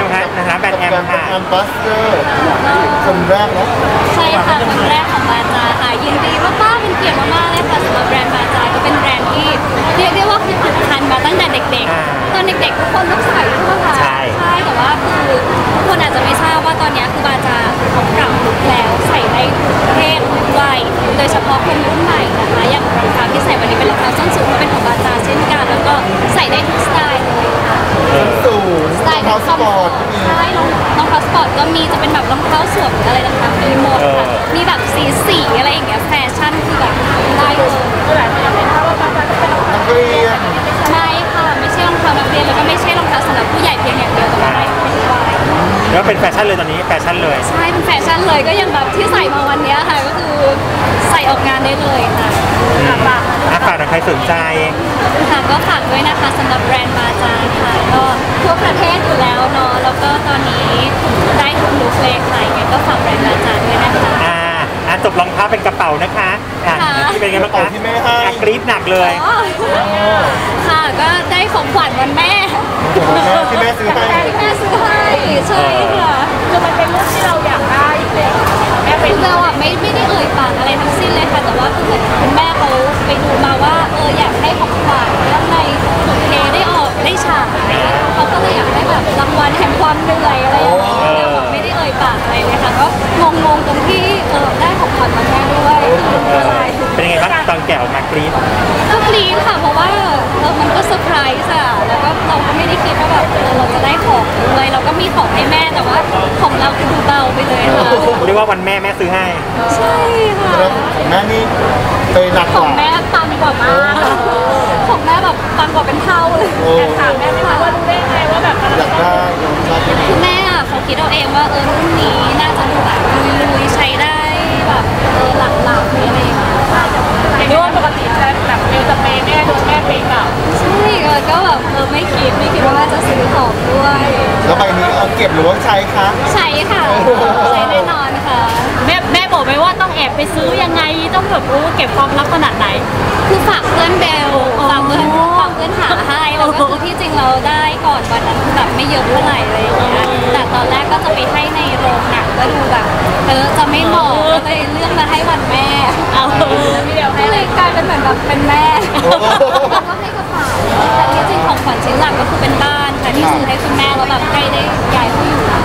ไงคะนะคะแบรนด์แอมค่ะแอมบัสเดอร์คนแรกนะใช่ค่ะคนแรกของบาจาค่ะยินดีมากๆเป็นเกียรติมากๆเลยค่ะสำหรับแบรนด์บาจาก็เป็นแบรนด์ที่เรียกได้ว่าคือผูกพันมาตั้งแต่เด็กๆตอนเด็กๆทุกคนต้องใส่ใช่ไหมคะใช่แต่ว่าคือทุกคนอาจจะไม่ทราบว่าตอนนี้คือบาจาเขาปรับลุคแล้วใส่ได้ทุกเพศทุกวัยโดยเฉพาะคนรุ่นใหม่นะคะอย่างรองเท้าที่ใส่วันนี้เป็นรองเท้าส้นสูงก็เป็นของบาจาเช่นกันแล้วก็ใส่ได้ทุกสไตล์เลยค่ะสูงสไตล์รองเท้าสปอร์ตใช่รองเท้าสปอร์ตก็มีจะเป็นแบบรองเท้าสวมอะไรต่างๆมีหมดค่ะมีแบบสีอะไรอย่างเงี้ยแฟชั่นคือแบบได้เลยหลายคนอยากเห็นว่าบาจาจะเป็นรองเท้านักเรียนไม่ค่ะไม่ใช่รองเท้านักเรียนแล้วก็ไม่ใช่รองเท้าสำหรับผู้ใหญ่เพียงอย่างเดียวแต่ว่าได้ทุกวัยแล้วเป็นแฟชั่นเลยตอนนี้แฟชั่นเลยใช่เป็นแฟชั่นเลยก็ยังแบบที่ใส่มาวันนี้ค่ะก็คือใส่ออกงานได้เลยค่ะฝากใครสนใจค่ะก็ฝากด้วยนะคะสำหรับแบรนด์บาจาค่ะก็ทั่วประเทศอยู่แล้วเนาะแล้วก็ตอนนี้ได้ทุกลุคเลยค่ะยังไงก็ฝากแบรนด์บาจาด้วยนะคะจบรองเท้าเป็นกระเป๋านะคะที่เป็นไงบ้างคะที่แม่ให้กรี๊ดหนักเลยค่ะก็ได้ของขวัญวันแม่ที่แม่ซื้อให้ที่แม่ซื้อให้ใช่ค่ะคือมันเป็นรูปที่เราอยากได้อยู่แล้วแม่เป็นเราไม่ได้เอ่ยปากอะไรทั้งสิ้นเลยค่ะแต่ว่าคือคุณแม่เขาไปดูมาว่าอยากให้ของขวัญเรื่องในสุดเทได้ออกได้ฉายเขาก็เลยอยากได้แบบรางวัลแห่งความเหนื่อยอะไรอย่างเงี้ยแต่แบบไม่ได้เอ่ยปากอะไรเลยค่ะก็งงตรงที่ได้ของขวัญมาแม่ด้วยเป็นไงบ้างตอนแกะออกมากรี๊ดก็กรี๊ดค่ะเพราะว่ามันก็เซอร์ไพรส์อะแล้วก็เราก็ไม่ได้คิดว่าแบบเราจะได้ของเลยเราก็มีของให้แม่แต่ว่าของเราคือดูเบาไปเลยค่ะเรียกว่าวันแม่ซื้อให้ใช่ค่ะของแม่นี่ไปหนักกของว่าแม่ปังกว่ามากของแม่แบบปังกว่าเป็นเท่าเลยถามแม่ไหมคะว่ารู้ได้ไงว่าแบบอยากได้คือแม่เขาคิดเอาเองว่ารุ่นนี้น่าจะดูแบบลุยใช้ได้แบบหลักๆอะไรอย่างเงี้ยด้วยปกติจะแบบมิวจะเปย์แม่โดนแม่เปย์เปล่าใช่ก็แบบไม่คิดว่าจะซื้อของด้วยแล้วใบนี้เอาเก็บหรือว่าใช้คะใช้ค่ะใช้แน่นอนค่ะแม่บอกไหมว่าต้องแอบไปซื้อยังไงต้องแบบเก็บความลับขนาดไหนคือฝากเพื่อนเบลฝากเพื่อนหาให้แล้วก็คือที่จริงเราได้ก่อนวันนั้นแบบไม่เยอะเท่าไหร่เลยอย่างเงี้ยแต่ตอนแรกก็จะไปให้ในโรงหนังก็ดูแบบจะไม่เหมาะก็เลยเลือกมาให้วันแม่ก็เลยกลายเป็นเหมือนแบบเป็นแม่แล้วก็ให้กระเป๋าแต่ที่จริงของขวัญชิ้นหลักก็คือเป็นบ้านค่ะที่ซื้อให้คุณแม่แล้วแบบใกล้ได้ย้ายเขาอยู่แล้ว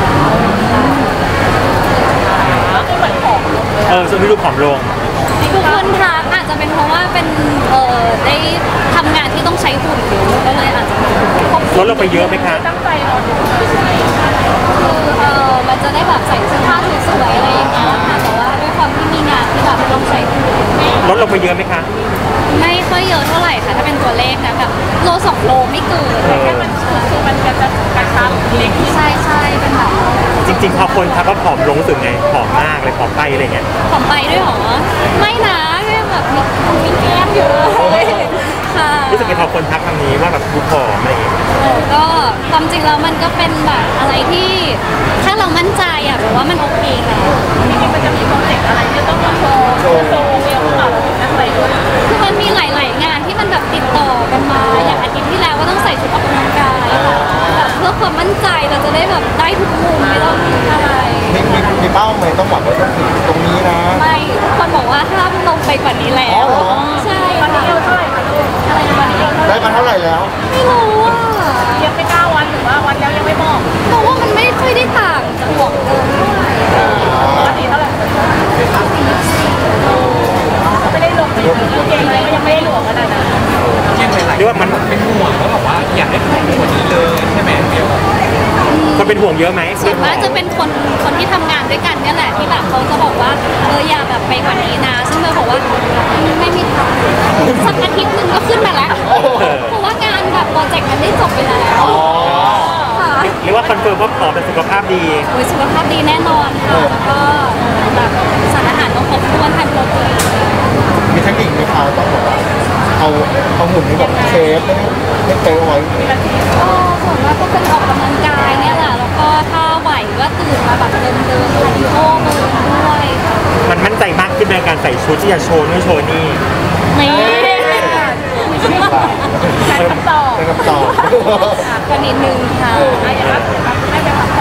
ก็เหมือนของส่วนที่รูปผอมลงทุกคนทักอาจจะเป็นเพราะว่าเป็นได้ทำงานที่ต้องใช้หุ่นเยอะก็เลยอาจจะลดลงไปเยอะไหมคะตั้งใจนอนคือมันจะได้แบบใส่เสื้อผ้าสวยๆอะไรอย่างเงี้ยค่ะแต่ว่าด้วยความที่มีงานที่แบบต้องใช้หุ่นลดลงไปเยอะไหมคะไม่ค่อยเยอะเท่าไหร่ค่ะถ้าเป็นตัวเลขนะแบบโล2 โลไม่เกินแค่มันคือมันจะกระชับเล็กใช่เป็นแบบจริงๆพอคนทักว่าผอมลงรู้สึกไงผอมมากเลยผอมไปอะไรเงี้ยผอมไปด้วยหรอไม่นะแค่แบบมีแก้มอยู่ค่ะรู้สึกไงพอคนทักคำนี้ว่าแบบดูผอมอะไรเงี้ยก็ความจริงแล้วมันก็เป็นแบบอะไรที่ถ้าเรามั่นใจอะแบบว่ามันโอเคแล้วจริงๆมันจะมีโปรเจกต์อะไรที่ต้องมาโชว์เรียกว่านักใส่ด้วยคือมันมีหลายๆงานที่มันแบบติดต่อกันมาอย่างอาทิตย์ที่แล้วก็ต้องใส่ชุดออกกำลังกายค่ะแบบเพื่อความมั่นใจเราจะได้แบบได้ทุกมุมไม่ต้องอะไรมีเป้าไหมต้องหวังว่าต้องถึงตรงนี้นะไม่ทุกคนบอกว่าห้ามลงไปกว่านี้แล้วใช่ตอนนี้เท่าไหร่คะลูกอะไรตอนนี้ได้มาเท่าไหร่แล้วไม่รู้อ่ะยังไม่9 วันหรือว่าวันแล้วยังไม่บอกเพราะว่ามันไม่ค่อยได้ต่างจากของเดิมเท่าไหร่ปกติเท่าไหร่ไม่ได้ลงไปเยอะเก่งเลยก็ยังไม่ได้หลวมขนาดนั้นเรียกว่ามันเป็นห่วงแล้วบอกว่าอยากให้ผอมกว่านี้เลยใช่ไหมเบลคนเป็นห่วงเยอะไหมส่วนมากจะเป็นคนที่ทำงานด้วยกันเนี่ยแหละที่แบบเขาจะบอกว่าอย่าแบบไปกว่านี้นะซึ่งเราบอกว่าไม่มีทางสักอาทิตย์นึงก็ขึ้นมาแล้วเพราะว่างานแบบโปรเจกต์มันได้จบไปแล้วเรียกว่าคอนเฟิร์มว่าผอมเป็นสุขภาพดีสุขภาพดีแน่นอนค่ะแล้วก็แบบสารอาหารต้องครบถ้วนทานโปรตีนมีเทคนิคไหมคะต้องบอกว่าเอาหุ่นนี้แบบเชฟไม่เตะไว้ส่วนมากก็เป็นออกกำลังกายเนี่ยแหละแล้วก็ถ้าไหวก็ตื่นมาแบบเดินคาร์ดิโอมือด้วยมันมั่นใจมากขึ้นในการใส่ชุดที่จะโชว์นู่นโชว์นี่ไม่ใช้คำตอบใช้คำตอบก็นิดนึงค่ะอย่างนั้นไม่ไปทำ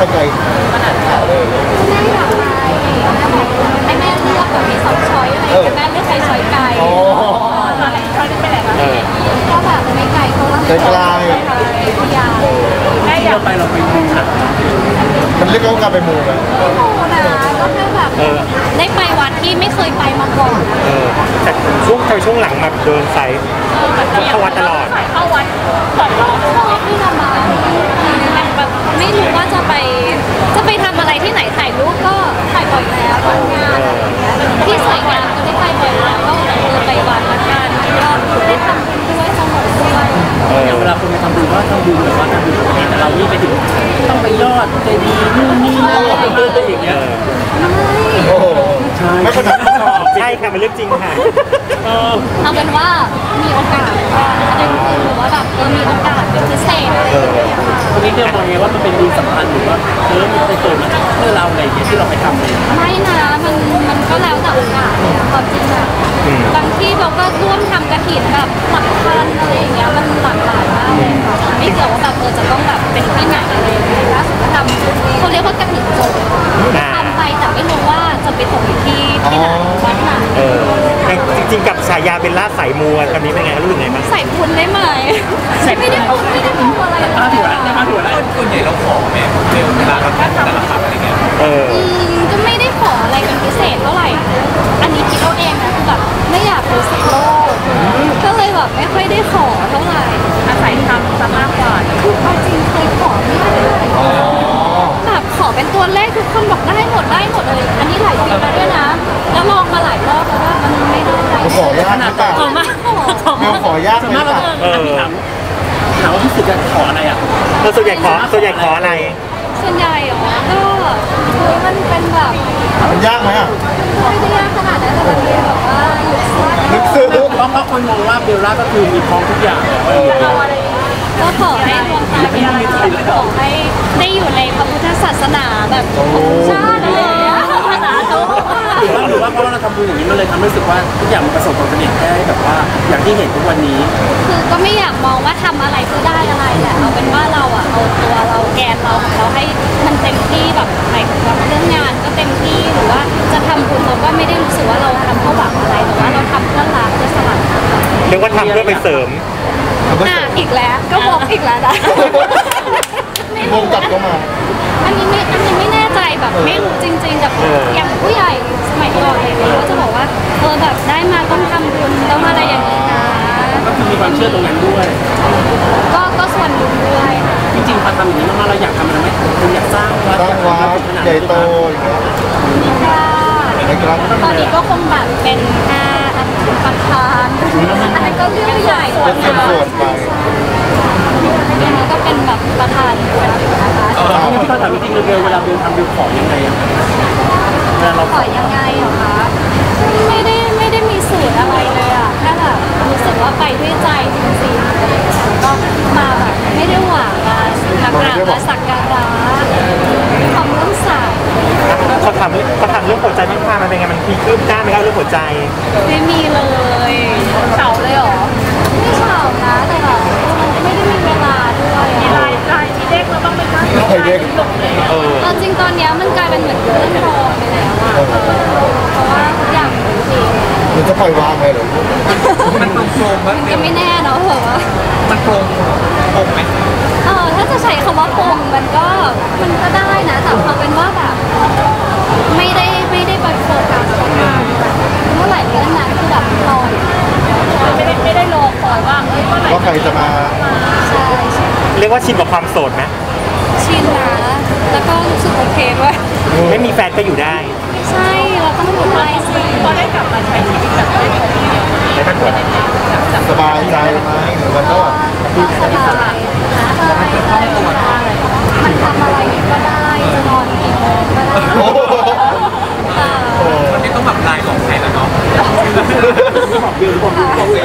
ไปไกลขนาดข่าวเลยแม่อยากไปให้แม่เลือกแบบมีสองช้อยอะไรแต่แม่เลือกไปช้อยไกลอะไรเขาจะไปไหนคะก็แบบไม่ไกลเพราะว่าไม่พยาแม่อยากไปเราไปดูหนังมันเรียกว่าการไปมูไหมโอ้โหนะก็แค่แบบได้ไปวัดที่ไม่เคยไปมาก่อนแต่ช่วงหลังมาเดินไซต์ เข้าวัดตลอดเข้าวัดก่อนรอชอบที่ทำมาแบบไม่รู้ว่าจะไปทำอะไรที่ไหนถ่ายรูปก็ถ่ายบ่อยแล้วทำงานอะไรอย่างเงี้ยที่สวยงามก็ได้ไปบ่อยแล้วก็ไปวัดละกันก็ได้ทำบุญด้วยสนุกด้วยอย่างเวลาคนไปทำบุญว่าทำบุญหรือว่าทำบุญประเภทแต่เรานี่ไปถึงต้องไปยอดเจดีย์นู่นนี่นั่นอะไรอย่างเงี้ยโอ้โหไม่ขนาดนั้นหรอกใช่ค่ะมันเรื่องจริงค่ะเอาเป็นว่ามีโอกาสว่าอะไรหรือว่าแบบมีโอกาสเป็นพิเศษอะไรอย่างเงี้ยค่ะวันนี้เธอมองไงว่ามันเป็นบุญสำคัญหรือว่ามันไปเกิดมาเพื่อเราอะไรอย่างเงี้ยที่เราไปทำเลยไม่นะมันก็แล้วแต่โอกาสเลยอะความจริงอะบางที่เราก็ร่วมทำกระถิ่นแบบหลักพันอะไรอย่างเงี้ยมันหลากหลายมากเลยค่ะไม่เกี่ยวว่าแบบจะต้องแบบเป็นที่ไหนอะไรอย่างเงี้ยล่าสุดก็ทำเขาเรียกว่ากระถิ่นโจรทำไปแต่ไม่รู้ว่าจะไปตกที่ไหนวัดไหนจริงๆกับฉายาเบลล่าสายมูตอนนี้เป็นไงรู้สึกไงบ้างใส่บุญได้ไหมไม่ได้บุญไม่ได้บุญอะไรเลยถือว่าได้มาถือว่าได้ส่วนใหญ่เราขอแม่เร็วเวลาเราทำแต่ละคำอะไรเงี้ยก็ไม่ได้ขออะไรเป็นพิเศษเท่าไหร่ อันนี้คิดเอาเองนะคือแบบไม่อยากรู้สึกโลภก็เลยแบบไม่ค่อยได้ขอเท่าไหร่อาศัยทำซะมากกว่าคือเอาจริงเคยขอไม่ได้แบบขอเป็นตัวเลขทุกคนบอกได้หมดเลย อันนี้หลายปีแล้วด้วยนะ แล้วลองมาหลายรอบแล้วว่ามันไม่ได้ขอยากนะจ๊ะขอมากแมวขอยากส่วนไหมมากเราจ๊ะพี่ถามว่าพี่สึกจะขออะไรอ่ะส่วนใหญ่ขออะไรส่วนใหญ่เหรอก็คือมันเป็นแบบมันยากไหมอ่ะไม่ได้ยากขนาดนั้นแต่มันเป็นแบบว่าลึกซึ้งลึกซึ้งเพราะคนมองว่าเบลล่าก็คือมีพร้อมทุกอย่างก็ขอให้ดวงตาเป็นอะไรขอให้ได้อยู่ในพระพุทธศาสนาแบบชาติอะไรอย่างเงี้ยสาธุหรือว่าเพราะว่าเราทำบุญอย่างนี้มันเลยทำให้รู้สึกว่าทุกอย่างมันประสบความสำเร็จได้แบบว่าอย่างที่เห็นทุกวันนี้คือก็ไม่อยากมองว่าทำอะไรเพื่อได้อะไรแหละเอาเป็นว่าเราอะเอาตัวเราแกนเราของเราให้มันเต็มที่แบบหมายถึงแบบเรื่องงานก็เต็มที่หรือว่าจะทำบุญเราก็ไม่ได้รู้สึกว่าเราทำเพื่อหวังอะไรแต่ว่าเราทำเพื่อรักเพื่อสลัดเรียกว่าทำเพื่อไปเสริมอีกแล้วก็บอกอีกแล้วนะวงกลับเข้ามาอันนี้ไม่แน่ใจแบบไม่รู้จริงๆแบบอย่างผู้ใหญ่สมัยก่อนเลยเขาจะบอกว่าแบบได้มาต้องทำบุญต้องอะไรอย่างนี้นะก็คือมีความเชื่อตรงนั้นด้วยก็ส่วนหนึ่งด้วยค่ะจริงๆพอทำอย่างนี้มากๆเราอยากทำอะไรไหมคุณอยากสร้างวัดสร้างวัดใหญ่โตอย่างเงี้ยไม่กล้าในกลางตอนนี้ก็คงแบบเป็นแค่ประธานอันนั้นก็เรื่องใหญ่เป็นส่วนๆไปอันนี้ก็เป็นแบบประธานนะคะพี่ก็ถามจริงๆเบลเวลาเบลทำเบลขอยังไงอะเวลาเราขอยังไงเหรอคะไม่ได้มีสูตรอะไรเลยอ่ะแค่แบบรู้สึกว่าไปด้วยใจจริงๆก็มาแบบไม่ได้หวังมาสักการะมาสักการะความเรื่องสายเขาทำเรื่องหัวใจบ้างค่ะมันเป็นไงมันมีคืบหน้าไหมครับเรื่องหัวใจไม่มีเลยเฉาเลยเหรอไม่เฉานะแต่แบบไม่ได้มีเวลาด้วยมีลายที่เด็กเราต้องไปนั่งใครเด็กเอาจริงตอนเนี้ยมันกลายเป็นเหมือนเรื่องรองไปแล้วอะเพราะว่าทุกอย่างมันจริงมันจะปล่อยวางไหมหรือมันโปร่งๆมันก็ไม่แน่เนาะเหรอมันโปร่งไหมถ้าจะใช้คำว่าปมมันก็ได้นะแต่เอาเป็นว่าแบบไม่ได้ไปโฟกัสกับงานแบบเมื่อไหร่เรื่องนั้นคือแบบลอยไม่ได้รอคอยว่าเมื่อไหร่ว่าใครจะมาใช่ใช่เรียกว่าชินกับความโสดไหมชินนะแล้วก็รู้สึกโอเคด้วยไม่มีแฟนก็อยู่ได้ใช่เราต้องอยู่ได้สิพอได้กลับมาใช้ชีวิตแบบไม่ของไม่ต้องกดสบายใจไหมหรือมันก็แบบก็สบายใช่มันทำอะไรก็ได้จะนอนกี่โมงก็ได้โอ้โหวันนี้ต้องแบบลายของใครแล้วเนาะบอกเบลบอกเอง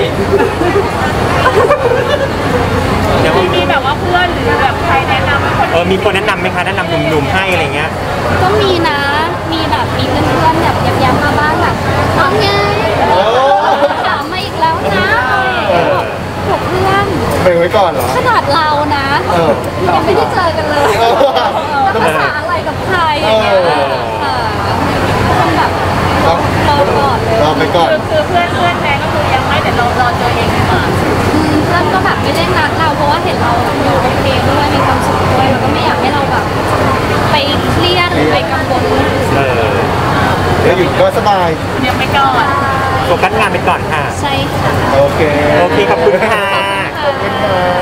มีแบบว่าเพื่อนหรือแบบใครแนะนำให้คนมีคนแนะนำไหมคะแนะนำหนุ่มๆให้อะไรเงี้ยก็มีนะมีแบบมีเพื่อนๆแบบย้ำๆมาบ้างแบบน้องไงถามมาอีกแล้วนะอะไรอย่างเงี้ยบอกเพื่อนเบรกไว้ก่อนเหรอขนาดเรานะเออยังไม่ได้เจอกันเลยเออแล้วภาษาอะไรกับใครอย่างเงี้ยค่ะต้องแบบต้องรอก่อนเลยรอไปก่อนคือเพื่อนแม่ก็คือยังไม่แต่เรารอเจอเองดีกว่าเพื่อนก็แบบไม่ได้นัดเราเพราะว่าเห็นเราอยู่โอเคด้วยมีความสุขด้วยแล้วก็ไม่อยากให้เราแบบไปเครียดหรือไปกังวลเออเดี๋ยวหญิงก็สบายยังไม่ก่อนโฟกัสงานไปก่อนค่ะใช่ค่ะโอเคโอเคขอบคุณค่ะขอบคุณค่ะ